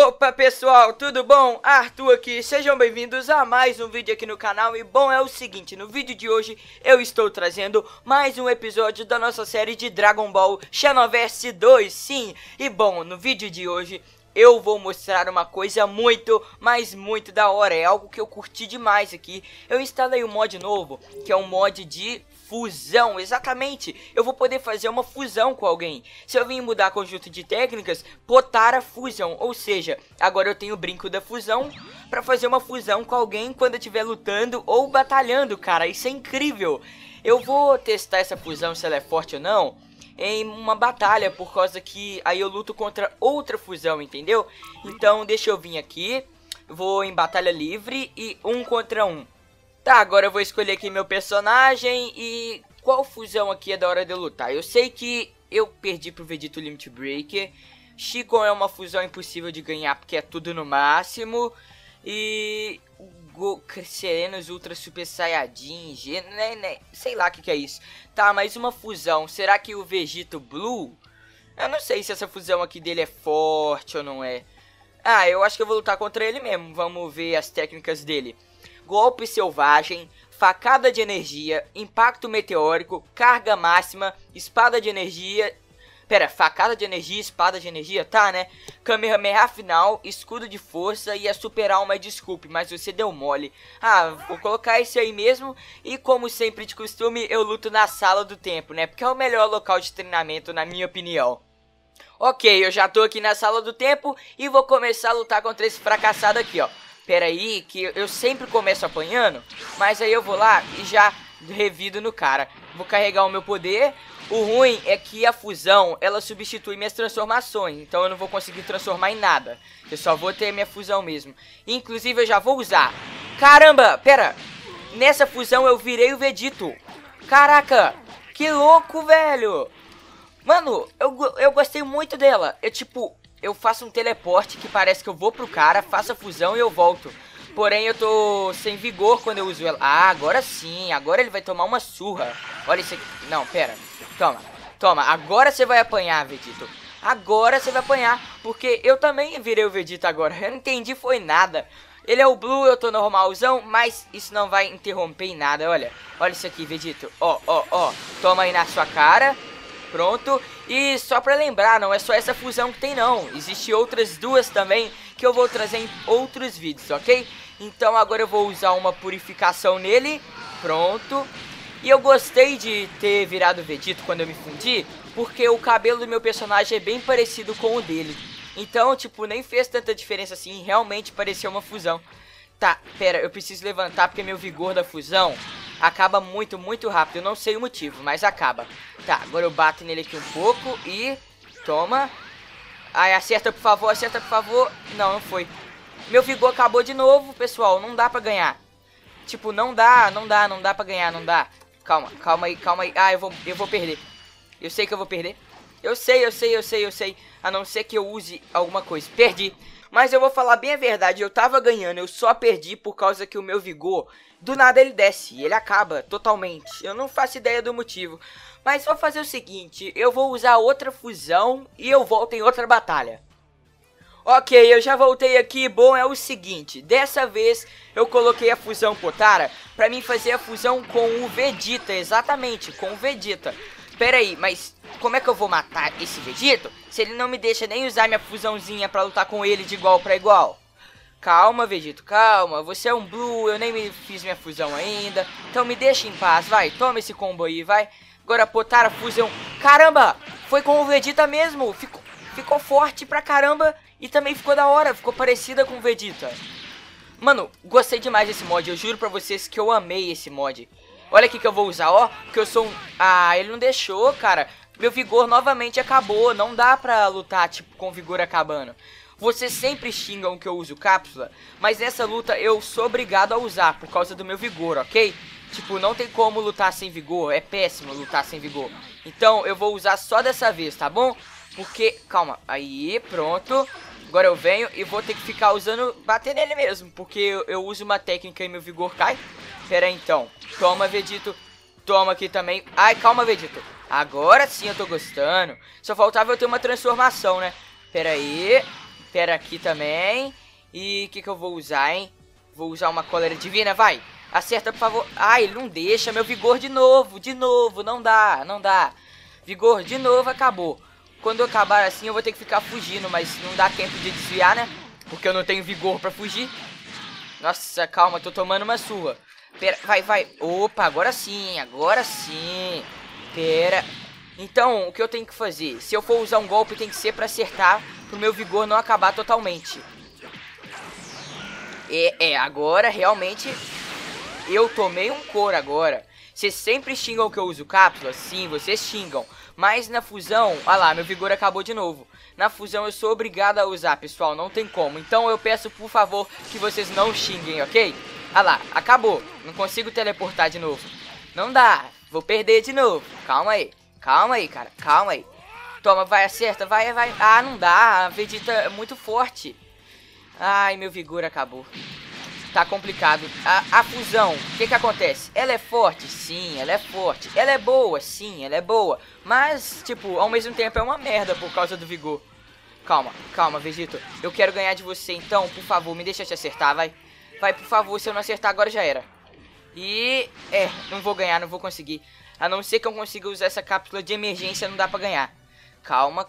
Opa pessoal, tudo bom? Arthur aqui, sejam bem-vindos a mais um vídeo aqui no canal. E bom, é o seguinte, no vídeo de hoje eu estou trazendo mais um episódio da nossa série de Dragon Ball Xenoverse 2, sim. E bom, no vídeo de hoje eu vou mostrar uma coisa muito, mas muito da hora. É algo que eu curti demais aqui. Eu instalei um mod novo, que é um mod de fusão, exatamente. Eu vou poder fazer uma fusão com alguém. Se eu vim mudar conjunto de técnicas, Potara Fusion, ou seja, agora eu tenho o brinco da fusão para fazer uma fusão com alguém quando eu estiver lutando ou batalhando, cara. Isso é incrível. Eu vou testar essa fusão, se ela é forte ou não, em uma batalha, por causa que aí eu luto contra outra fusão, entendeu? Então deixa eu vir aqui, vou em batalha livre e 1 contra 1. Tá, agora eu vou escolher aqui meu personagem e qual fusão aqui é da hora de eu lutar. Eu sei que eu perdi pro Vegito Limit Breaker. Chico é uma fusão impossível de ganhar porque é tudo no máximo. E Serenos Ultra Super Saiyajin G, né, sei lá o que é isso. Tá, mais uma fusão. Será que o Vegito Blue? Eu não sei se essa fusão aqui dele é forte ou não é. Ah, eu acho que eu vou lutar contra ele mesmo. Vamos ver as técnicas dele. Golpe selvagem, facada de energia, impacto meteórico, carga máxima, espada de energia. Pera, facada de energia, espada de energia, tá, né? Kamehameha final, escudo de força e a super alma, desculpe, mas você deu mole. Ah, vou colocar esse aí mesmo. E como sempre de costume, eu luto na sala do tempo, né? Porque é o melhor local de treinamento, na minha opinião. Ok, eu já tô aqui na sala do tempo e vou começar a lutar contra esse fracassado aqui, ó. Pera aí, que eu sempre começo apanhando, mas aí eu vou lá e já revido no cara. Vou carregar o meu poder. O ruim é que a fusão, ela substitui minhas transformações, então eu não vou conseguir transformar em nada. Eu só vou ter minha fusão mesmo. Inclusive eu já vou usar. Caramba, pera. Nessa fusão eu virei o Vegito. Caraca, que louco, velho. Mano, eu gostei muito dela. Eu faço um teleporte que parece que eu vou pro cara, faço a fusão e eu volto. Porém, eu tô sem vigor quando eu uso ela. Ah, agora sim. Agora ele vai tomar uma surra. Olha isso aqui. Não, pera. Toma. Toma. Agora você vai apanhar, Vegito. Agora você vai apanhar. Porque eu também virei o Vegito agora. Eu não entendi foi nada. Ele é o Blue, eu tô normalzão. Mas isso não vai interromper em nada. Olha. Olha isso aqui, Vegito. Ó, ó, ó. Toma aí na sua cara. Pronto, e só pra lembrar, não é só essa fusão que tem não, existe outras duas também que eu vou trazer em outros vídeos, ok? Então agora eu vou usar uma purificação nele, pronto. E eu gostei de ter virado Vegito quando eu me fundi, porque o cabelo do meu personagem é bem parecido com o dele. Então, tipo, nem fez tanta diferença assim, realmente parecia uma fusão. Tá, pera, eu preciso levantar porque meu vigor da fusão acaba muito, muito rápido. Eu não sei o motivo, mas acaba. Tá, agora eu bato nele aqui um pouco e... Toma. Ai, acerta por favor, acerta por favor. Não, não foi. Meu vigor acabou de novo, pessoal. Não dá pra ganhar. Tipo, não dá pra ganhar, não dá. Calma, calma aí, calma aí. Ah, eu vou perder. Eu sei que eu vou perder. Eu sei. A não ser que eu use alguma coisa. Perdi. Mas eu vou falar bem a verdade, eu tava ganhando, eu só perdi por causa que o meu vigor, do nada ele desce, ele acaba totalmente. Eu não faço ideia do motivo. Mas vou fazer o seguinte, eu vou usar outra fusão e eu volto em outra batalha. Ok, eu já voltei aqui, bom, é o seguinte, dessa vez eu coloquei a fusão Potara pra mim fazer a fusão com o Vegeta, exatamente, com o Vegeta. Pera aí, mas como é que eu vou matar esse Vegito se ele não me deixa nem usar minha fusãozinha pra lutar com ele de igual pra igual? Calma, Vegito, calma. Você é um Blue, eu nem me fiz minha fusão ainda. Então me deixa em paz, vai. Toma esse combo aí, vai. Agora Potara fusão. Caramba, foi com o Vegeta mesmo. Ficou forte pra caramba e também ficou da hora. Ficou parecida com o Vegeta. Mano, gostei demais desse mod. Eu juro pra vocês que eu amei esse mod. Olha aqui que eu vou usar, ó, que eu sou um... Ah, ele não deixou, cara. Meu vigor novamente acabou, não dá pra lutar, tipo, com o vigor acabando. Vocês sempre xingam que eu uso cápsula, mas nessa luta eu sou obrigado a usar por causa do meu vigor, ok? Tipo, não tem como lutar sem vigor, é péssimo lutar sem vigor. Então eu vou usar só dessa vez, tá bom? Porque, calma, aí, pronto. Agora eu venho e vou ter que ficar usando, bater nele mesmo, porque eu uso uma técnica e meu vigor cai. Pera aí, então, toma, Vegito. Toma aqui também. Ai, calma, Vegito. Agora sim eu tô gostando. Só faltava eu ter uma transformação, né? Pera aí. Pera aqui também. E o que eu vou usar, hein? Vou usar uma cólera divina, vai. Acerta, por favor. Ai, ele não deixa. Meu vigor de novo. Não dá, não dá. Vigor de novo, acabou. Quando eu acabar assim, eu vou ter que ficar fugindo. Mas não dá tempo de desviar, né? Porque eu não tenho vigor pra fugir. Nossa, calma, tô tomando uma surra. Pera, vai. Opa, agora sim. Pera. Então, o que eu tenho que fazer? Se eu for usar um golpe, tem que ser pra acertar, pro meu vigor não acabar totalmente. Agora realmente eu tomei um couro agora. Vocês sempre xingam que eu uso cápsula? Sim, vocês xingam. Mas na fusão, olha lá, meu vigor acabou de novo. Na fusão eu sou obrigado a usar, pessoal, não tem como. Então eu peço, por favor, que vocês não xinguem, ok? Olha lá, acabou. Não consigo teleportar de novo. Não dá, vou perder de novo. Calma aí, cara, calma aí. Toma, vai, acerta, vai. Ah, não dá, a Vegeta é muito forte. Ai, meu vigor acabou. Tá complicado. A fusão, o que acontece? Ela é forte? Sim, ela é forte. Ela é boa? Sim, ela é boa. Mas, tipo, ao mesmo tempo é uma merda por causa do vigor. Calma, Vegeta. Eu quero ganhar de você, então, por favor, me deixa te acertar, vai. Vai, por favor, se eu não acertar agora já era. E, não vou ganhar, não vou conseguir. A não ser que eu consiga usar essa cápsula de emergência, não dá pra ganhar. Calma.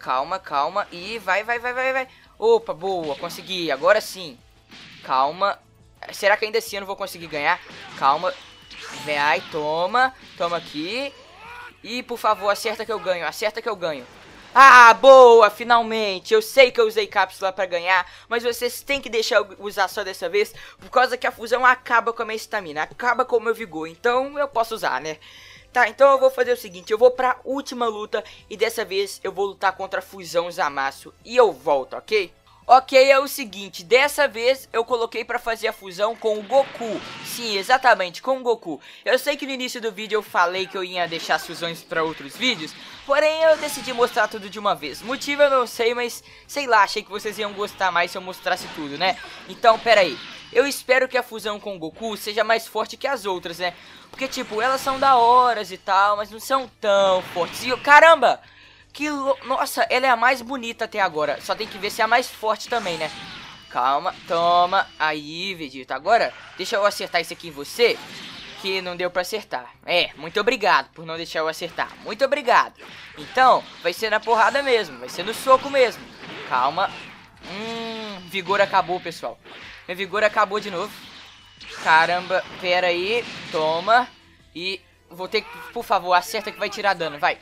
E vai. Opa, boa, consegui, agora sim. Calma. Será que ainda assim eu não vou conseguir ganhar? Calma. Vai, toma aqui. E, por favor, acerta que eu ganho. Ah, boa, finalmente. Eu sei que eu usei cápsula pra ganhar, mas vocês têm que deixar eu usar só dessa vez, por causa que a fusão acaba com a minha estamina, acaba com o meu vigor, então eu posso usar, né? Tá, então eu vou fazer o seguinte, eu vou pra última luta e dessa vez eu vou lutar contra a fusão Zamasu e eu volto, ok? Ok, é o seguinte, dessa vez eu coloquei pra fazer a fusão com o Goku. Sim, exatamente, com o Goku. Eu sei que no início do vídeo eu falei que eu ia deixar as fusões pra outros vídeos, porém eu decidi mostrar tudo de uma vez. Motivo eu não sei, mas sei lá, achei que vocês iam gostar mais se eu mostrasse tudo, né? Então, pera aí. Eu espero que a fusão com o Goku seja mais forte que as outras, né? Porque, tipo, elas são da horas e tal, mas não são tão fortes. E, caramba! Nossa, ela é a mais bonita até agora. Só tem que ver se é a mais forte também, né? Calma, toma. Aí, Vegeta. Agora, deixa eu acertar isso aqui em você, que não deu pra acertar. Muito obrigado por não deixar eu acertar. Muito obrigado. Então, vai ser na porrada mesmo. Vai ser no soco mesmo. Calma. Vigor acabou, pessoal. Meu vigor acabou de novo. Caramba, pera aí. Toma. E vou ter que, por favor, acerta que vai tirar dano. Vai.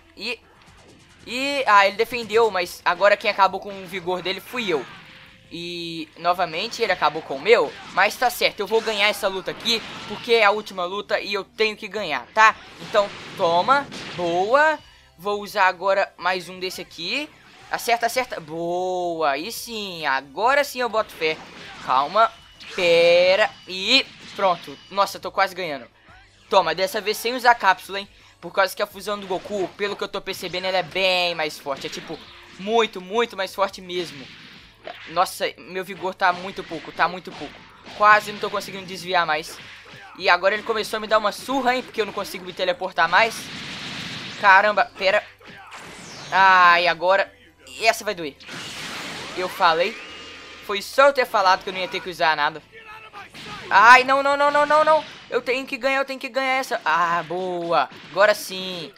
Ele defendeu, mas agora quem acabou com o vigor dele fui eu. E, novamente, ele acabou com o meu. Mas tá certo, eu vou ganhar essa luta aqui, porque é a última luta e eu tenho que ganhar, tá? Então, toma, boa. Vou usar agora mais um desse aqui. Acerta, boa. Aí sim, agora sim eu boto fé. Calma, pera. E pronto, nossa, tô quase ganhando. Toma, dessa vez sem usar cápsula, hein? Por causa que a fusão do Goku, pelo que eu tô percebendo, ela é bem mais forte. É tipo, muito mais forte mesmo. Nossa, meu vigor tá muito pouco. Quase não tô conseguindo desviar mais. E agora ele começou a me dar uma surra, hein? Porque eu não consigo me teleportar mais. Caramba, pera. E agora... Essa vai doer. Eu falei. Foi só eu ter falado que eu não ia ter que usar nada. Ai, não. Eu tenho que ganhar essa. Boa. Agora sim.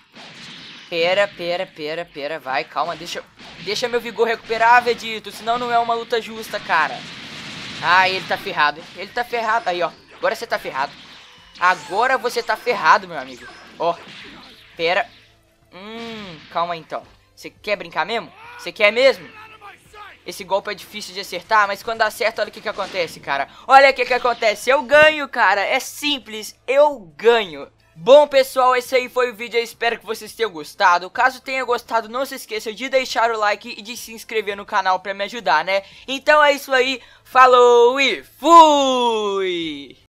Pera. Vai, calma. Deixa meu vigor recuperar, Vegeta. Senão não é uma luta justa, cara. Ele tá ferrado. Aí, ó. Agora você tá ferrado. Agora você tá ferrado, meu amigo. Ó. Pera. Calma aí, então. Você quer brincar mesmo? Você quer mesmo? Esse golpe é difícil de acertar, mas quando acerta, olha o que acontece, cara. Olha o que acontece, eu ganho, cara. É simples, eu ganho. Bom, pessoal, esse aí foi o vídeo, eu espero que vocês tenham gostado. Caso tenha gostado, não se esqueça de deixar o like e de se inscrever no canal pra me ajudar, né? Então é isso aí, falou e fui!